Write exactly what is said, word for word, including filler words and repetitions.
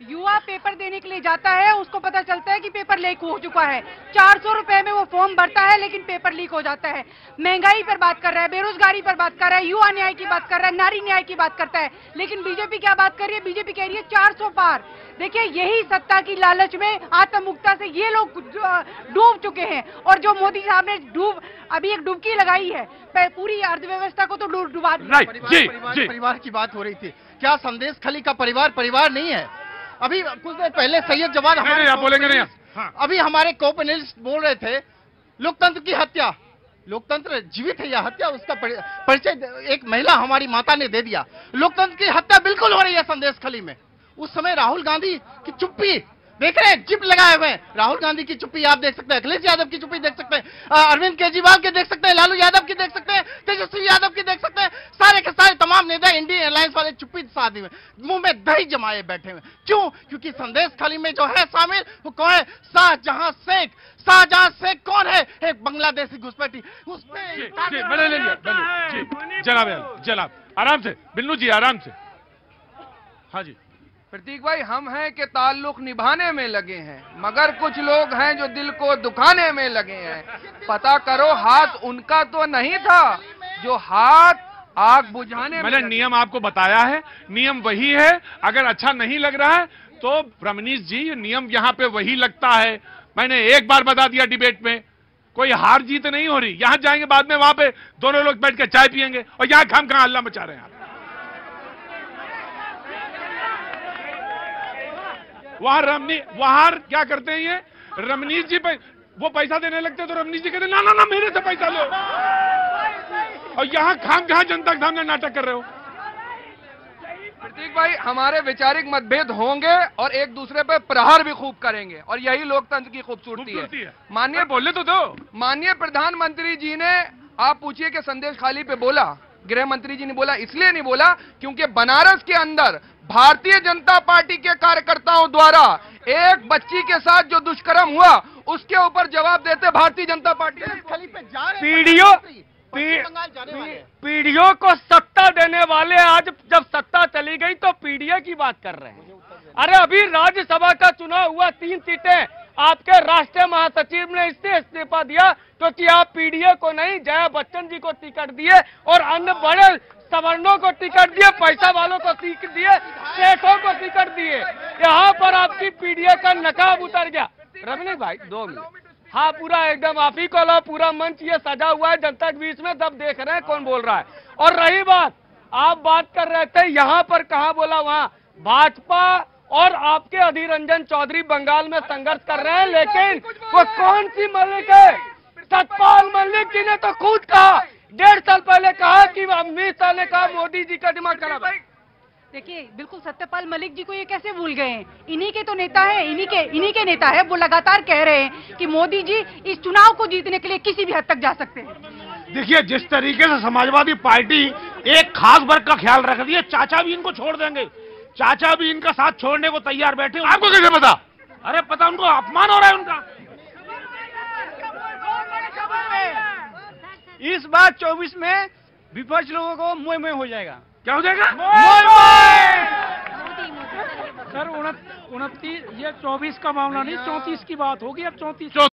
युवा पेपर देने के लिए जाता है, उसको पता चलता है कि पेपर लीक हो चुका है। चार सौ रुपए में वो फॉर्म भरता है, लेकिन पेपर लीक हो जाता है। महंगाई पर बात कर रहा है, बेरोजगारी पर बात कर रहा है, युवा न्याय की बात कर रहा है, नारी न्याय की बात करता है, लेकिन बीजेपी क्या बात कर रही है? बीजेपी कह रही है चार सौ पार। देखिए, यही सत्ता की लालच में आत्ममुक्ता से ये लोग डूब चुके हैं, और जो मोदी साहब ने डूब अभी एक डुबकी लगाई है पूरी अर्थव्यवस्था को, तो डुबा दिया। परिवार, परिवार की बात हो रही थी, क्या संदेश खली का परिवार परिवार नहीं है? अभी कुछ देर पहले सैयद जवाद हमारे आप बोलेंगे नहीं। हाँ। अभी हमारे को पैनलिस्ट बोल रहे थे लोकतंत्र की हत्या। लोकतंत्र जीवित है या हत्या, उसका परिचय एक महिला हमारी माता ने दे दिया। लोकतंत्र की हत्या बिल्कुल हो रही है संदेश खली में। उस समय राहुल गांधी की चुप्पी देख रहे हैं, चिप लगाए हुए हैं। राहुल गांधी की चुप्पी आप देख सकते हैं, अखिलेश यादव की चुप्पी देख सकते हैं, अरविंद केजरीवाल के देख सकते हैं, लालू यादव की देख सकते हैं, तेजस्वी यादव की देख सकते हैं। सारे के सारे तमाम नेता इंडियन अलायंस वाले चुप्पी साधे हुए, मुंह में दही जमाए बैठे हुए। क्यों? क्योंकि संदेश खाली में जो है शामिल, वो कौन है? शाहजहां शेख। शाहजहां शेख कौन है? एक बांग्लादेशी घुसपैठी। उसमें जनाब जनाब आराम से, बिन्नू जी आराम से। हाँ जी प्रतीक भाई, हम हैं कि ताल्लुक निभाने में लगे हैं, मगर कुछ लोग हैं जो दिल को दुखाने में लगे हैं। पता करो, हाथ उनका तो नहीं था जो हाथ आग बुझाने में। मैंने नियम आपको बताया है, नियम वही है। अगर अच्छा नहीं लग रहा है तो रमनीश जी, नियम यहाँ पे वही लगता है। मैंने एक बार बता दिया डिबेट में, कोई हार जीत नहीं हो रही। यहां जाएंगे बाद में, वहां पे दोनों लोग बैठ के चाय पियेंगे, और यहाँ खाम खा हल्ला मचा रहे हैं। वहां रमनी वहां क्या करते हैं ये रमनीश जी पे वो पैसा देने लगते हैं, तो रमनीश जी कहते ना ना ना मेरे से पैसा लो, और यहाँ खाम खा जनता के सामने नाटक कर रहे हो। प्रतीक भाई, हमारे वैचारिक मतभेद होंगे और एक दूसरे पे प्रहार भी खूब करेंगे, और यही लोकतंत्र की खूबसूरती है। माननीय बोले तो दो माननीय प्रधानमंत्री जी ने, आप पूछिए कि संदेश खाली पे बोला, गृह मंत्री जी ने बोला, इसलिए नहीं बोला क्योंकि बनारस के अंदर भारतीय जनता पार्टी के कार्यकर्ताओं द्वारा एक बच्ची के साथ जो दुष्कर्म हुआ, उसके ऊपर जवाब देते Bharatiya Janata party PDO PDO को सत्ता देने वाले आज जब सत्ता चली गई तो पीडीए की बात कर रहे हैं। अरे अभी राज्यसभा का चुनाव हुआ, तीन सीटें आपके राष्ट्रीय महासचिव ने इससे इस्तीफा दिया क्योंकि आप पीडीए को नहीं, जया बच्चन जी को टिकट दिए और अन्य बड़े सवर्णों को टिकट दिए, पैसा वालों को टिकट दिए, सेठों को टिकट दिए। यहाँ पर आपकी पीडीए का नकाब उतर गया। रमनीश भाई दो मिनट। हाँ, पूरा एकदम आप ही को लो, पूरा मंच ये सजा हुआ है जनता के बीच में, तब देख रहे हैं कौन बोल रहा है। और रही बात, आप बात कर रहे थे यहाँ पर कहाँ बोला, वहाँ भाजपा और आपके अधीर रंजन चौधरी बंगाल में संघर्ष कर रहे हैं, लेकिन वो कौन सी मलिक है? सतपाल मलिक जी ने तो खुद कहा, डेढ़ साल पहले कहा कि अमित शाह ने कहा मोदी जी का डिमांड करा। देखिए, बिल्कुल सत्यपाल मलिक जी को ये कैसे भूल गए हैं? इन्हीं के तो नेता हैं, इन्हीं के इन्हीं के नेता है। वो लगातार कह रहे हैं कि मोदी जी इस चुनाव को जीतने के लिए किसी भी हद तक जा सकते हैं। देखिए, जिस तरीके से समाजवादी पार्टी एक खास वर्ग का ख्याल रख रही है, चाचा भी इनको छोड़ देंगे, चाचा भी इनका साथ छोड़ने को तैयार बैठे। आपको कैसे पता? अरे पता, उनको अपमान हो रहा है उनका। इस बार चौबीस में विपक्ष लोगों को मोह मोह हो जाएगा। क्या हो जाएगा? सर उनतीस, ये चौबीस का मामला नहीं, चौंतीस की बात होगी। अब चौंतीस